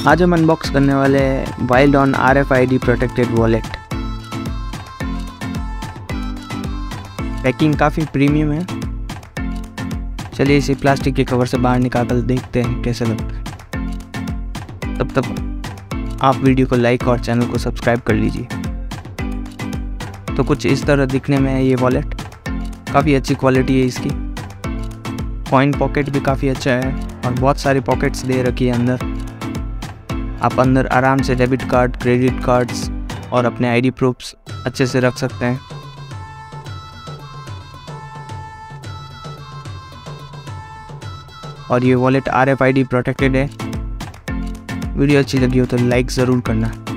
आज हम अनबॉक्स करने वाले हैं Wildhorn RFID protected wallet. Packing काफ़ी प्रीमियम है। चलिए इसे प्लास्टिक के कवर से बाहर निकाल कर देखते हैं कैसे लगता है। तब तक आप वीडियो को लाइक और चैनल को सब्सक्राइब कर लीजिए। तो कुछ इस तरह दिखने में है ये वॉलेट। काफ़ी अच्छी क्वालिटी है इसकी। कॉइन पॉकेट भी काफ़ी अच्छा है और बहुत सारी पॉकेट्स दे रखी है अंदर। आप अंदर आराम से डेबिट कार्ड, क्रेडिट कार्ड्स और अपने आईडी प्रूफ्स अच्छे से रख सकते हैं। और ये वॉलेट RFID प्रोटेक्टेड है। वीडियो अच्छी लगी हो तो लाइक ज़रूर करना।